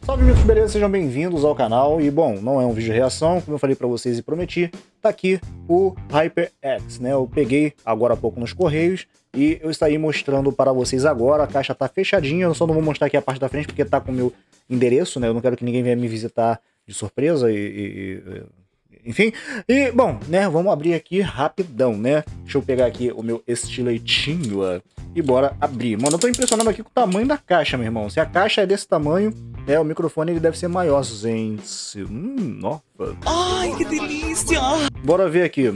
Salve amigos, beleza? Sejam bem-vindos ao canal. E bom, não é um vídeo de reação, como eu falei pra vocês e prometi, tá aqui o HyperX, né? Eu peguei agora há pouco nos Correios e eu estarei mostrando para vocês agora. A caixa tá fechadinha, eu só não vou mostrar aqui a parte da frente porque tá com o meu endereço, né? Eu não quero que ninguém venha me visitar de surpresa enfim, e bom, né, vamos abrir aqui rapidão, né? Deixa eu pegar aqui o meu estiletinho e bora abrir. Mano, eu tô impressionado aqui com o tamanho da caixa, meu irmão. Se a caixa é desse tamanho, o microfone ele deve ser maior, gente. Nossa. Ai, que delícia! Bora ver aqui.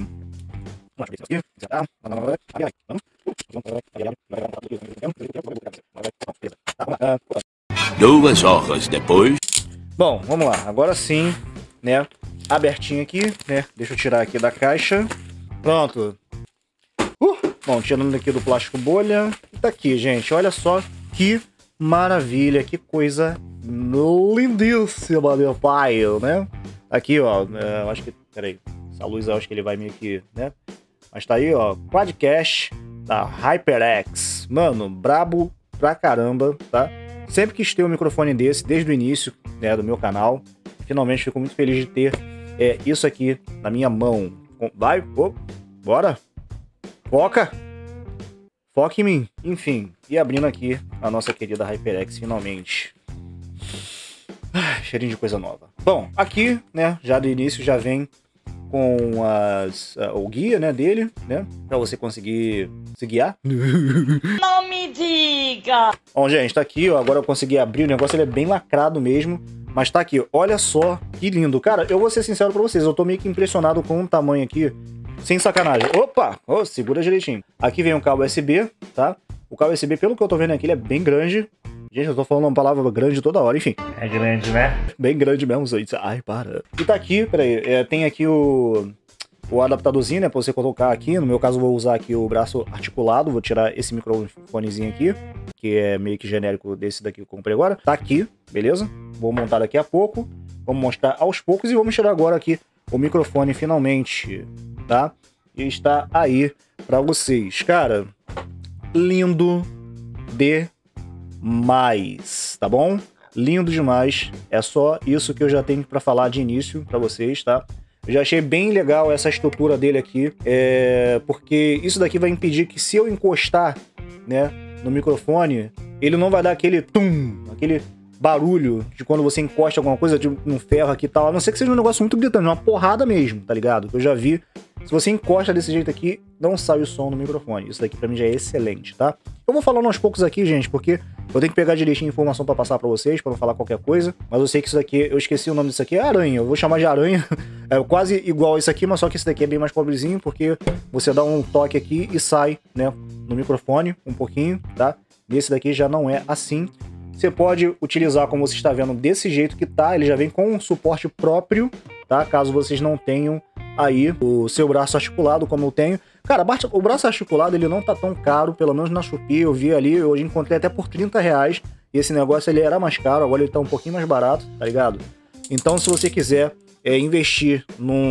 2 horas depois. Bom, vamos lá. Agora sim, né? Abertinho aqui, né? Deixa eu tirar aqui da caixa. Pronto. Bom, tirando aqui do plástico bolha. Tá aqui, gente. Olha só que maravilha. Que coisa lindíssima, meu pai, né? Aqui, ó. Eu acho que... Peraí. Essa luz eu acho que ele vai meio que... né? Mas tá aí, ó. Quadcast da HyperX. Mano, brabo pra caramba, tá? Sempre quis ter um microfone desse, desde o início, né, do meu canal. Finalmente fico muito feliz de ter isso aqui na minha mão. Vai, bora. Foca. Foca em mim. Enfim, e abrindo aqui a nossa querida HyperX finalmente. Cheirinho de coisa nova. Bom, aqui, né, já do início já vem com o guia, né, dele, né, pra você conseguir se guiar. Não me diga! Bom, gente, tá aqui, ó, agora eu consegui abrir o negócio, ele é bem lacrado mesmo. Mas tá aqui, olha só que lindo. Cara, eu vou ser sincero pra vocês, eu tô meio que impressionado com o tamanho aqui, sem sacanagem. Opa! Oh, segura direitinho. Aqui vem um cabo USB, tá? O cabo USB, pelo que eu tô vendo aqui, ele é bem grande. Gente, eu tô falando uma palavra grande toda hora, enfim. É grande, né? Bem grande mesmo, gente. Ai, para. E tá aqui, peraí, tem aqui o adaptadorzinho, né, pra você colocar aqui. No meu caso, eu vou usar aqui o braço articulado. Vou tirar esse microfonezinho aqui, que é meio que genérico desse daqui que eu comprei agora. Tá aqui, beleza? Vou montar daqui a pouco. Vamos mostrar aos poucos e vamos tirar agora aqui o microfone finalmente, tá? E está aí pra vocês. Cara, lindo demais, tá bom? Lindo demais. É só isso que eu já tenho pra falar de início pra vocês, tá? Eu já achei bem legal essa estrutura dele aqui, porque isso daqui vai impedir que se eu encostar, né, no microfone, ele não vai dar aquele tum, aquele barulho de quando você encosta alguma coisa, tipo um ferro aqui e tal, a não ser que seja um negócio muito gritante, uma porrada mesmo, tá ligado? Eu já vi, se você encosta desse jeito aqui, não sai o som no microfone. Isso daqui pra mim já é excelente, tá? Eu vou falando aos poucos aqui, gente, porque eu tenho que pegar direitinho a informação pra passar pra vocês, pra não falar qualquer coisa, mas eu sei que isso daqui, eu esqueci o nome disso aqui, é aranha, eu vou chamar de aranha, é quase igual a isso aqui, mas só que esse daqui é bem mais pobrezinho, porque você dá um toque aqui e sai, né, no microfone, um pouquinho, tá? E esse daqui já não é assim. Você pode utilizar, como você está vendo, desse jeito que tá, ele já vem com um suporte próprio, tá? Caso vocês não tenham aí o seu braço articulado, como eu tenho. Cara, o braço articulado, ele não tá tão caro, pelo menos na Shopee, eu vi ali, hoje encontrei até por R$30, e esse negócio ele era mais caro, agora ele tá um pouquinho mais barato, tá ligado? Então, se você quiser investir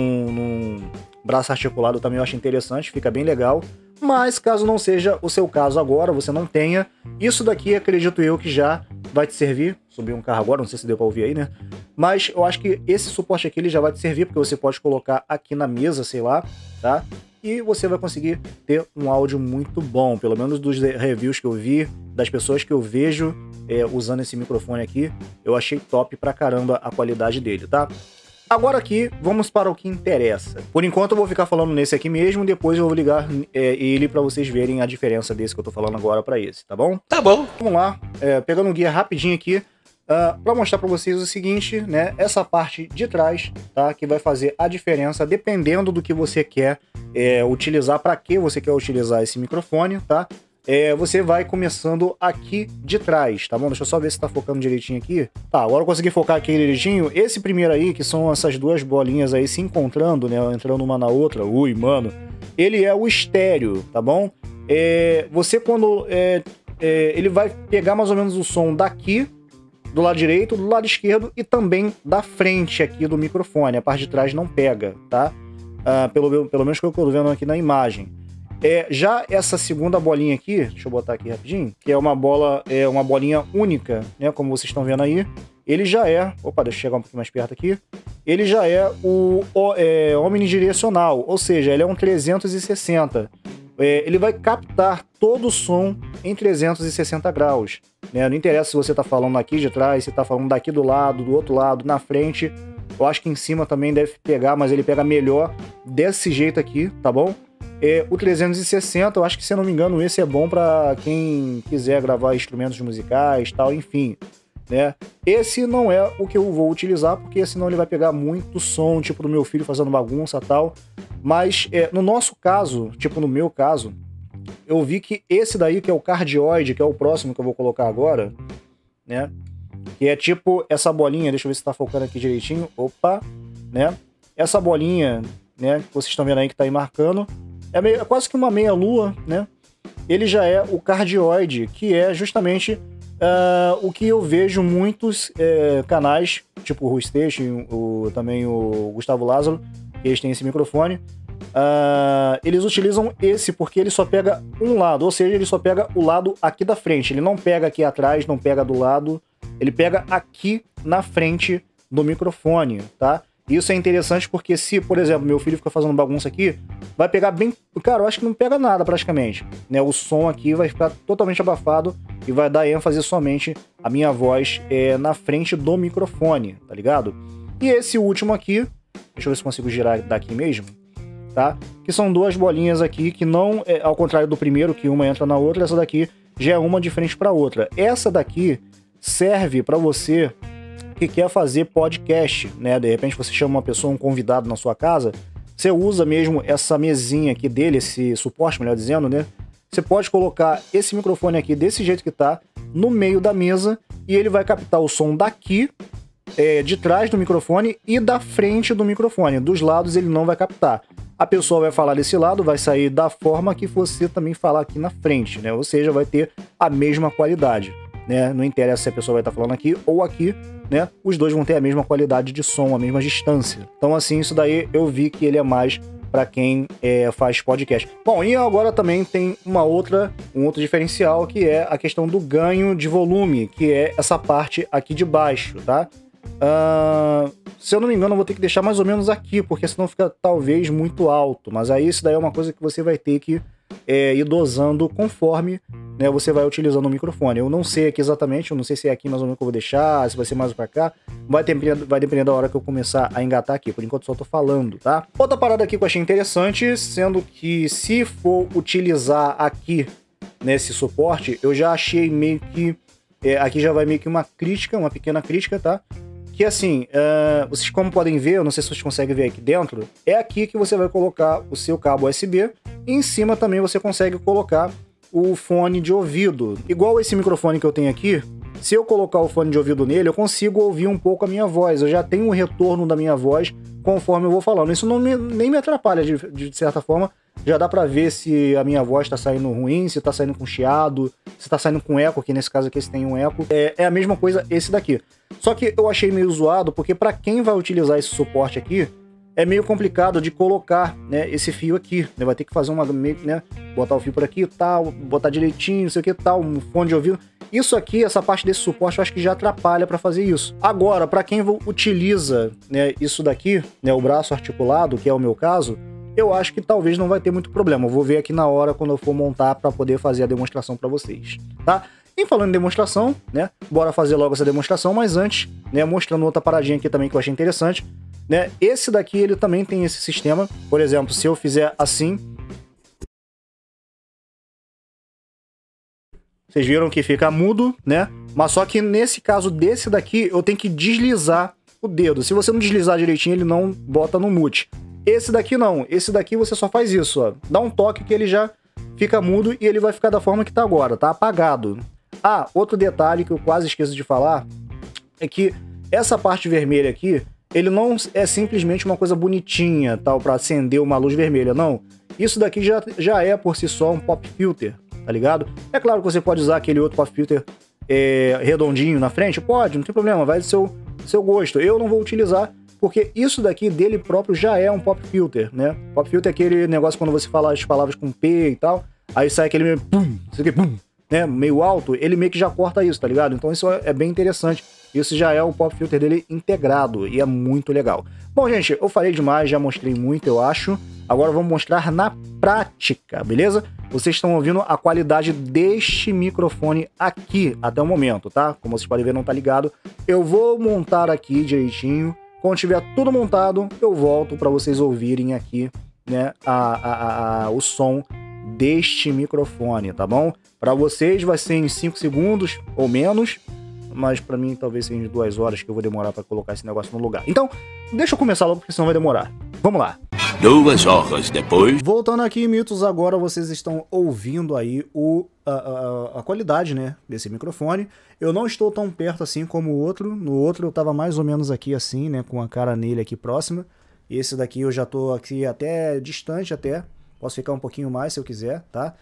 num braço articulado, também eu acho interessante, fica bem legal. Mas caso não seja o seu caso agora, você não tenha, isso daqui acredito eu que já vai te servir. Subi um carro agora, não sei se deu pra ouvir aí, né? Mas eu acho que esse suporte aqui ele já vai te servir, porque você pode colocar aqui na mesa, sei lá, tá? E você vai conseguir ter um áudio muito bom, pelo menos dos reviews que eu vi, das pessoas que eu vejo usando esse microfone aqui, eu achei top pra caramba a qualidade dele, tá? Agora aqui, vamos para o que interessa. Por enquanto eu vou ficar falando nesse aqui mesmo, depois eu vou ligar ele para vocês verem a diferença desse que eu tô falando agora para esse, tá bom? Tá bom. Vamos lá, pegando um guia rapidinho aqui, para mostrar para vocês o seguinte, né? Essa parte de trás, tá? Que vai fazer a diferença dependendo do que você quer utilizar, para que você quer utilizar esse microfone, tá? Você vai começando aqui de trás, tá bom? Deixa eu só ver se tá focando direitinho aqui. Tá, agora eu consegui focar aqui direitinho. Esse primeiro aí, que são essas duas bolinhas aí se encontrando, né? Entrando uma na outra. Ui, mano. Ele é o estéreo, tá bom? Você quando... ele vai pegar mais ou menos o som daqui, do lado direito, do lado esquerdo e também da frente aqui do microfone. A parte de trás não pega, tá? Pelo menos que eu tô vendo aqui na imagem. Já essa segunda bolinha aqui, deixa eu botar aqui rapidinho, que é uma bolinha única, né, como vocês estão vendo aí, ele já é... Opa, deixa eu chegar um pouquinho mais perto aqui. Ele já é o omnidirecional, ou seja, ele é um 360. Ele vai captar todo o som em 360 graus. Né? Não interessa se você está falando aqui de trás, se está falando daqui do lado, do outro lado, na frente. Eu acho que em cima também deve pegar, mas ele pega melhor desse jeito aqui, tá bom? O 360, eu acho que, se eu não me engano, esse é bom para quem quiser gravar instrumentos musicais, tal, enfim. Né? Esse não é o que eu vou utilizar, porque senão ele vai pegar muito som, tipo do meu filho fazendo bagunça e tal. Mas no nosso caso, tipo no meu caso, eu vi que esse daí, que é o cardioide, que é o próximo que eu vou colocar agora, né? Que é tipo essa bolinha, deixa eu ver se tá focando aqui direitinho. Opa, né? Essa bolinha, né, que vocês estão vendo aí que tá aí marcando, é quase que uma meia-lua, né? Ele já é o cardioide, que é justamente o que eu vejo muitos canais, tipo o Rui Station, também o Gustavo Lázaro, eles têm esse microfone. Eles utilizam esse porque ele só pega um lado, ou seja, ele só pega o lado aqui da frente. Ele não pega aqui atrás, não pega do lado, ele pega aqui na frente do microfone, tá? Isso é interessante porque se, por exemplo, meu filho fica fazendo bagunça aqui, vai pegar bem... Cara, eu acho que não pega nada praticamente, né? O som aqui vai ficar totalmente abafado e vai dar ênfase somente à minha voz na frente do microfone, tá ligado? E esse último aqui, deixa eu ver se consigo girar daqui mesmo, tá? Que são duas bolinhas aqui que não, ao contrário do primeiro, que uma entra na outra, essa daqui já é uma de frente para outra. Essa daqui serve para você que quer fazer podcast, né? De repente você chama uma pessoa, um convidado na sua casa, você usa mesmo essa mesinha aqui dele, esse suporte, melhor dizendo, né? Você pode colocar esse microfone aqui desse jeito que tá, no meio da mesa, e ele vai captar o som daqui, de trás do microfone e da frente do microfone. Dos lados ele não vai captar. A pessoa vai falar desse lado, vai sair da forma que você também falar aqui na frente, né? Ou seja, vai ter a mesma qualidade, né? Não interessa se a pessoa vai estar falando aqui ou aqui, né? Os dois vão ter a mesma qualidade de som, a mesma distância. Então, assim, isso daí eu vi que ele é mais para quem faz podcast. Bom, e agora também tem um outro diferencial, que é a questão do ganho de volume, que é essa parte aqui de baixo, tá? Se eu não me engano, eu vou ter que deixar mais ou menos aqui, porque senão fica talvez muito alto. Mas aí isso daí é uma coisa que você vai ter que ir dosando conforme, né, você vai utilizando o microfone. Eu não sei aqui exatamente, eu não sei se é aqui mais ou menos que eu vou deixar, se vai ser mais pra cá. Vai depender da hora que eu começar a engatar aqui. Por enquanto só tô falando, tá? Outra parada aqui que eu achei interessante, sendo que se for utilizar aqui nesse suporte, eu já achei meio que... aqui já vai meio que uma pequena crítica, tá? Que assim, vocês como podem ver, eu não sei se vocês conseguem ver aqui dentro, é aqui que você vai colocar o seu cabo USB, e em cima também você consegue colocar o fone de ouvido. Igual esse microfone que eu tenho aqui, se eu colocar o fone de ouvido nele, eu consigo ouvir um pouco a minha voz, eu já tenho um retorno da minha voz conforme eu vou falando. Isso nem me atrapalha, de certa forma, já dá pra ver se a minha voz tá saindo ruim, se tá saindo com chiado, se tá saindo com eco, que nesse caso aqui esse tem um eco. É a mesma coisa esse daqui. Só que eu achei meio zoado, porque pra quem vai utilizar esse suporte aqui, é meio complicado de colocar, né, esse fio aqui. Vai ter que fazer né, botar o fio por aqui e tal, botar direitinho, não sei o que tal, um fone de ouvido. Isso aqui, essa parte desse suporte, eu acho que já atrapalha para fazer isso. Agora, para quem utiliza, né, isso daqui, né, o braço articulado, que é o meu caso, eu acho que talvez não vai ter muito problema. Eu vou ver aqui na hora, quando eu for montar, para poder fazer a demonstração para vocês, tá? E falando em demonstração, né, bora fazer logo essa demonstração, mas antes, né, mostrando outra paradinha aqui também que eu achei interessante, né, esse daqui, ele também tem esse sistema. Por exemplo, se eu fizer assim, vocês viram que fica mudo, né? Mas só que nesse caso desse daqui, eu tenho que deslizar o dedo. Se você não deslizar direitinho, ele não bota no mute. Esse daqui não. Esse daqui você só faz isso, ó. Dá um toque que ele já fica mudo e ele vai ficar da forma que tá agora, tá apagado. Ah, outro detalhe que eu quase esqueço de falar é que essa parte vermelha aqui, ele não é simplesmente uma coisa bonitinha, tal, para acender uma luz vermelha, não. Isso daqui já é por si só um pop filter, tá ligado? É claro que você pode usar aquele outro pop filter redondinho na frente, pode, não tem problema, vai do seu gosto. Eu não vou utilizar, porque isso daqui dele próprio já é um pop filter, né? Pop filter é aquele negócio quando você fala as palavras com P e tal, aí sai aquele meio pum, isso aqui, pum, né? Meio alto, ele meio que já corta isso, tá ligado? Então isso é bem interessante isso já é o pop filter dele integrado e é muito legal. Bom, gente, eu falei demais, já mostrei muito, eu acho. Agora vamos mostrar na prática, beleza? Vocês estão ouvindo a qualidade deste microfone aqui até o momento, tá? Como vocês podem ver, não tá ligado. Eu vou montar aqui direitinho. Quando tiver tudo montado, eu volto para vocês ouvirem aqui, né, o som deste microfone, tá bom? Para vocês vai ser em 5 segundos ou menos, mas para mim talvez seja em 2 horas que eu vou demorar para colocar esse negócio no lugar. Então, deixa eu começar logo, porque senão vai demorar. Vamos lá. 2 horas depois. Voltando aqui, mitos, agora vocês estão ouvindo aí a qualidade, né, desse microfone. Eu não estou tão perto assim como o outro. No outro eu tava mais ou menos aqui assim, né, com a cara nele aqui próxima. Esse daqui eu já tô aqui até distante até. Posso ficar um pouquinho mais se eu quiser, tá?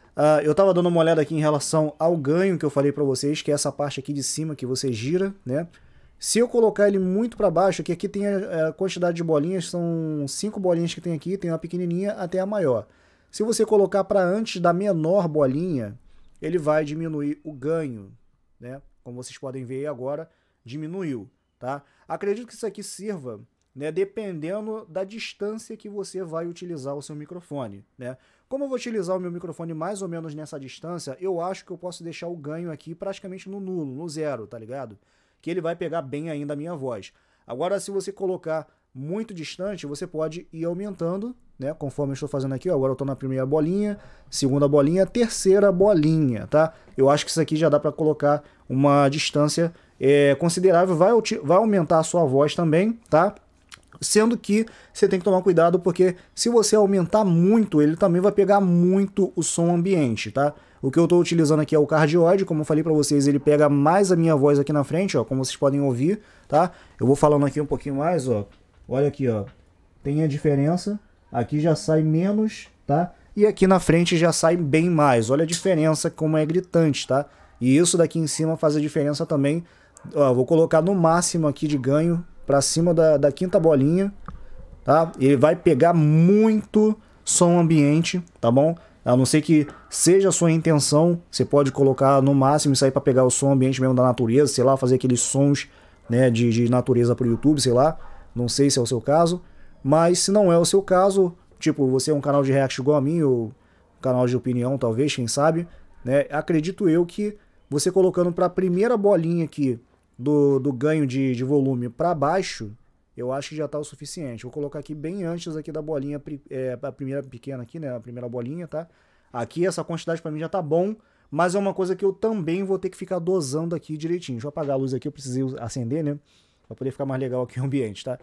Eu tava dando uma olhada aqui em relação ao ganho que eu falei pra vocês, que é essa parte aqui de cima que você gira, né? Se eu colocar ele muito para baixo, que aqui tem a quantidade de bolinhas, são 5 bolinhas que tem aqui, tem uma pequenininha até a maior. Se você colocar para antes da menor bolinha, ele vai diminuir o ganho, né? Como vocês podem ver aí agora, diminuiu, tá? Acredito que isso aqui sirva, né, dependendo da distância que você vai utilizar o seu microfone, né? Como eu vou utilizar o meu microfone mais ou menos nessa distância, eu acho que eu posso deixar o ganho aqui praticamente no nulo, no zero, tá ligado? Que ele vai pegar bem ainda a minha voz. Agora, se você colocar muito distante, você pode ir aumentando, né? Conforme eu estou fazendo aqui, ó, agora eu estou na primeira bolinha, segunda bolinha, terceira bolinha, tá? Eu acho que isso aqui já dá para colocar uma distância considerável, vai aumentar a sua voz também, tá? Sendo que você tem que tomar cuidado, porque se você aumentar muito, ele também vai pegar muito o som ambiente, tá? O que eu estou utilizando aqui é o cardioide, como eu falei para vocês, ele pega mais a minha voz aqui na frente, ó, como vocês podem ouvir, tá? Eu vou falando aqui um pouquinho mais, ó. Olha aqui, ó. Tem a diferença. Aqui já sai menos, tá? E aqui na frente já sai bem mais. Olha a diferença, como é gritante, tá? E isso daqui em cima faz a diferença também. Ó, vou colocar no máximo aqui de ganho para cima da quinta bolinha, tá? Ele vai pegar muito som ambiente, tá bom? A não ser que seja a sua intenção, você pode colocar no máximo isso aí para pegar o som ambiente mesmo da natureza, sei lá, fazer aqueles sons, né, de natureza para o YouTube, sei lá. Não sei se é o seu caso, mas se não é o seu caso, tipo, você é um canal de react igual a mim, ou um canal de opinião talvez, quem sabe, né? Acredito eu que você colocando para a primeira bolinha aqui do ganho de volume para baixo, eu acho que já está o suficiente. Vou colocar aqui bem antes aqui da bolinha, a primeira pequena aqui, né, a primeira bolinha, tá? Aqui essa quantidade para mim já tá bom, mas é uma coisa que eu também vou ter que ficar dosando aqui direitinho. Deixa eu apagar a luz aqui, eu precisei acender, né, para poder ficar mais legal aqui o ambiente, tá?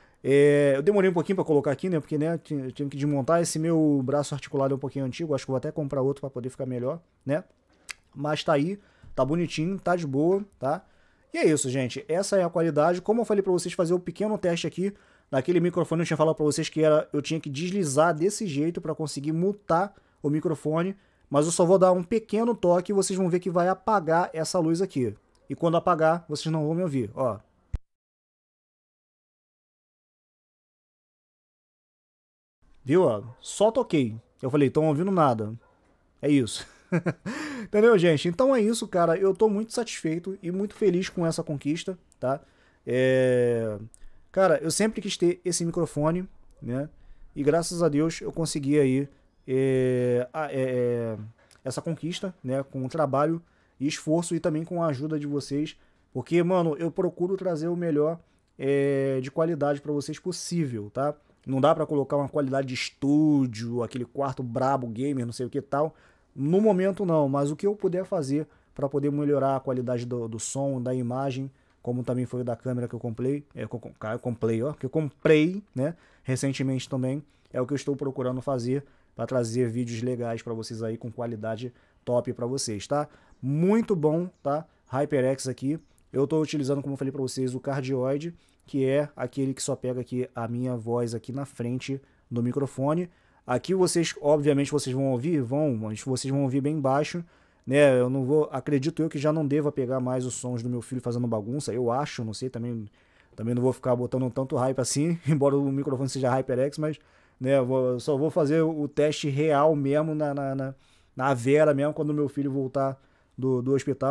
Eu demorei um pouquinho para colocar aqui, né, porque, né, eu tive que desmontar. Esse meu braço articulado é um pouquinho antigo, acho que vou até comprar outro para poder ficar melhor, né? Mas tá aí, tá bonitinho, tá de boa, tá? E é isso, gente. Essa é a qualidade. Como eu falei para vocês, fazer o pequeno teste aqui naquele microfone, eu tinha falado para vocês que eu tinha que deslizar desse jeito para conseguir mutar o microfone, mas eu só vou dar um pequeno toque e vocês vão ver que vai apagar essa luz aqui. E quando apagar, vocês não vão me ouvir, ó. Viu, ó? Só toquei. Eu falei, estão ouvindo nada. É isso. Entendeu, gente? Então é isso, cara. Eu tô muito satisfeito e muito feliz com essa conquista, tá? Cara, eu sempre quis ter esse microfone, né? E graças a Deus eu consegui aí essa conquista, né? Com o trabalho e esforço e também com a ajuda de vocês. Porque, mano, eu procuro trazer o melhor de qualidade pra vocês possível, tá? Não dá pra colocar uma qualidade de estúdio, aquele quarto brabo gamer, não sei o que tal. No momento não, mas o que eu puder fazer para poder melhorar a qualidade do som, da imagem, como também foi da câmera que eu comprei, que eu comprei, né, recentemente também, é o que eu estou procurando fazer para trazer vídeos legais para vocês aí com qualidade top para vocês, tá? Muito bom, tá? HyperX aqui, eu estou utilizando, como eu falei para vocês, o cardioide, que é aquele que só pega aqui a minha voz aqui na frente do microfone. Aqui vocês, obviamente, vocês vão ouvir, mas vocês vão ouvir bem baixo, né? Eu não vou, acredito eu que já não deva pegar mais os sons do meu filho fazendo bagunça, eu acho, não sei, também não vou ficar botando tanto hype assim, embora o microfone seja HyperX, mas, né, só vou fazer o teste real mesmo na Vera mesmo, quando o meu filho voltar do hospital,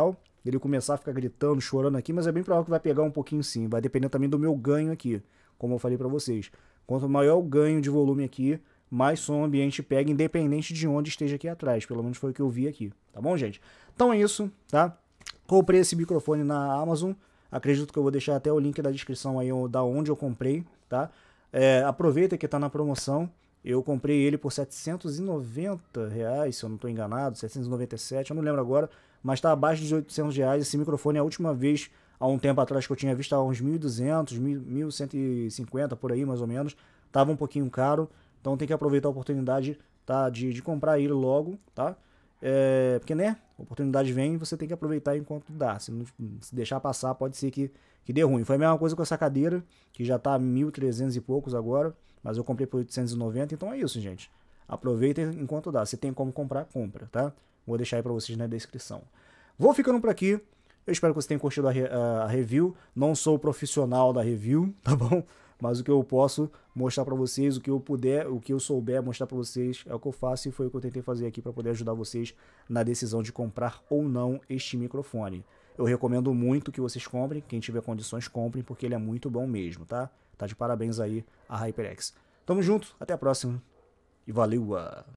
ele começar a ficar gritando, chorando aqui, mas é bem provável que vai pegar um pouquinho sim, vai depender também do meu ganho aqui, como eu falei pra vocês. Quanto maior o ganho de volume aqui, mais som ambiente pega, independente de onde esteja aqui atrás, pelo menos foi o que eu vi aqui, tá bom, gente? Então é isso, tá? Comprei esse microfone na Amazon, acredito que eu vou deixar até o link da descrição aí da onde eu comprei, tá? Aproveita que tá na promoção. Eu comprei ele por R$790, se eu não estou enganado, 797, eu não lembro agora, mas está abaixo de R$800. Esse microfone, a última vez, há um tempo atrás que eu tinha visto, estava uns 1.200, 1.150 por aí, mais ou menos. Estava um pouquinho caro, então tem que aproveitar a oportunidade, tá, de comprar ele logo, tá? Porque, né, a oportunidade vem e você tem que aproveitar enquanto dá. Se deixar passar, pode ser que dê ruim. Foi a mesma coisa com essa cadeira, que já tá 1.300 e poucos agora, mas eu comprei por 890, então é isso, gente. Aproveita enquanto dá. Se tem como comprar, compra, tá? Vou deixar aí pra vocês na descrição. Vou ficando por aqui. Eu espero que vocês tenham curtido a review. Não sou profissional da review, tá bom? Mas o que eu posso mostrar pra vocês, o que eu puder, o que eu souber mostrar pra vocês, é o que eu faço e foi o que eu tentei fazer aqui pra poder ajudar vocês na decisão de comprar ou não este microfone. Eu recomendo muito que vocês comprem, quem tiver condições comprem, porque ele é muito bom mesmo, tá? Tá de parabéns aí a HyperX. Tamo junto, até a próxima e valeu!